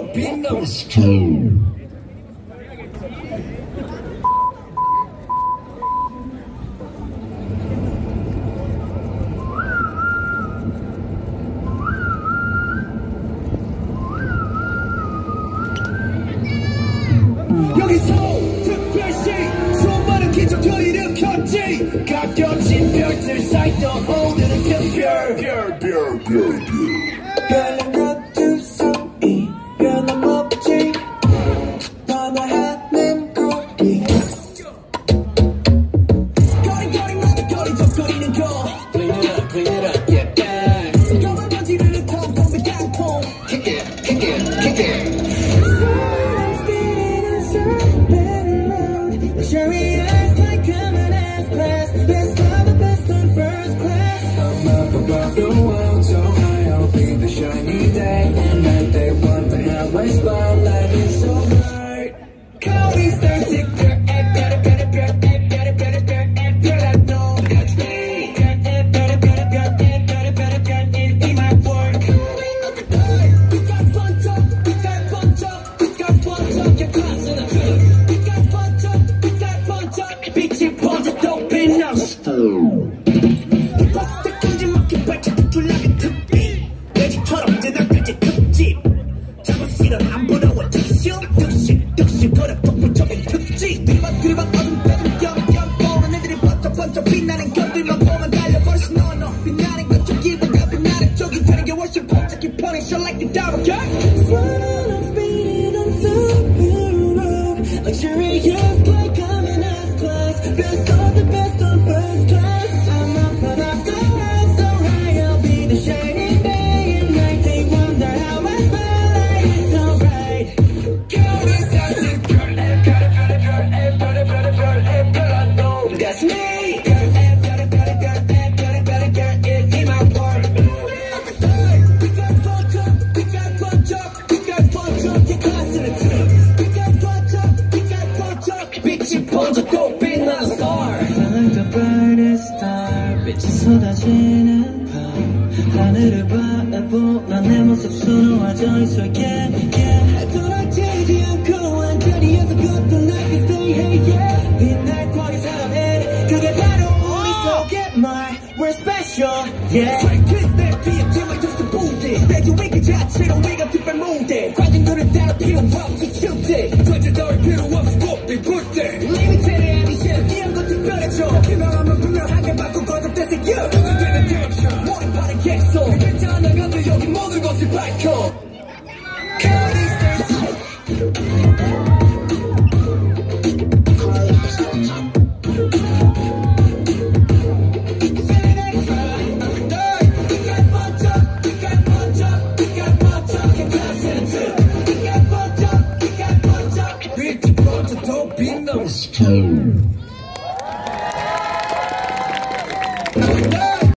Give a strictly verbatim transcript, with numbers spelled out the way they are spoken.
빛나. Busking. 여기서 특별시 수많은 기적을 일으켰지. 가껴진 별들 사이 떠오르는 특별 별별별별 별난 것들 사이 변함없지. 변화하는 거리 거리거리마다 거리적거리는 거. Clean it up, clean it up, get back. 검은 먼지를 텅텅 빈 깡통. Kick it, kick it, kick it. Luxurious like coming as class. Best of the best on first class. I'm up above the world so high. I'll be the shiny day and night. They wonder how my spotlight is so bright. Cody's thirsty, better, better, better, better, better, better, better, better, no, that's me. Better, better, better, better, better, better, better, in my work. We got bunch up, we got bunch up, we got bunch up. You're crossing the field. We got bunch up. 빛이 번져 또 빛나. 버스 끈질 먹힌 발자국 줄라긴 특비. 돼지처럼 이제 날 펼친 특집. 작업실은 안 부러워 특심. 득심 득심 거려 폭풍적인 특집. 들이박 들이박 어둠 빼둠 겸겸 보는 애들이 번쩍번쩍 빛나는 것들만 보면 달려버리시. 너 너 빛나는 것 쪽이보다 빛나는 쪽이 되는 게 훨씬 복잡히 편해. Shine like a diamond girl. Flying on speed on super road. Luxurious like coming out. Best of the best on first class. I'm up and up the world so high. I'll be the shining day and night. They wonder how my spotlight is so bright. Cody's dancing, girl, and got it, got it, got it, got it, got it, got it, got it, no, that's me. Girl, and got it, got it, got it, got it, got it, got it, in my world. We got bunch up, we got bunch up, we got bunch up. You're crossing the truth. We got bunch up, we got bunch up. 빛이 번져 또 빛나. I'm the brightest star. 빛이 쏟아지는 밤. 하늘을 바라보며 내 모습 수놓아져 있어. Yeah, yeah. 돌아지지 않고 완전히여서 것도 like a stay. Hey, yeah. 빛날 거리 사랑해. 그게 바로 우리 속의 말. We're special, yeah. Kiss 내 뒤에 팀을 just 부대. 스테이지 위기 자체로 우리가 특별 무대. 관중들을 따라 필요 없이 춤대. 전체 덜 필요 없이 꽃빛 불 때. Limited edition. 이런 거 특별해져. 유명하면 분명하게 바꾸고 거듭돼서 you. 되는 텐션. 머리판에 계속. 괜찮아 건들 여기 모든 것을 밝혀. Cody's Busking.